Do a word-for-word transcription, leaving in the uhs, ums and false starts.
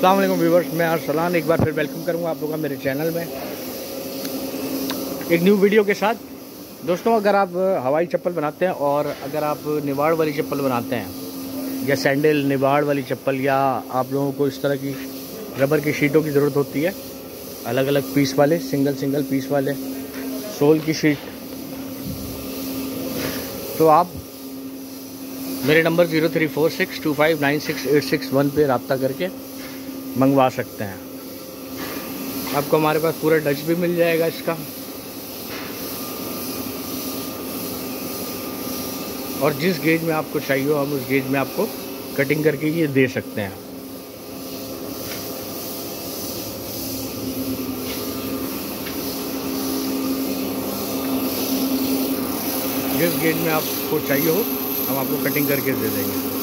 अस्सलाम वालेकुम व्यूवर्स, मैं अरसलान एक बार फिर वेलकम करूंगा आप लोगों का मेरे चैनल में एक न्यू वीडियो के साथ। दोस्तों, अगर आप हवाई चप्पल बनाते हैं और अगर आप निवाड़ वाली चप्पल बनाते हैं या सैंडल निवाड़ वाली चप्पल, या आप लोगों को इस तरह की रबर की शीटों की ज़रूरत होती है, अलग अलग पीस वाले, सिंगल सिंगल पीस वाले सोल की शीट, तो आप मेरे number zero three four six two five nine six eight six one पे रब्ता करके मंगवा सकते हैं। आपको हमारे पास पूरा डच भी मिल जाएगा इसका, और जिस गेज में आपको चाहिए हो हम उस गेज में आपको कटिंग करके ये दे सकते हैं। जिस गेज में आपको चाहिए हो हम आपको कटिंग करके दे देंगे।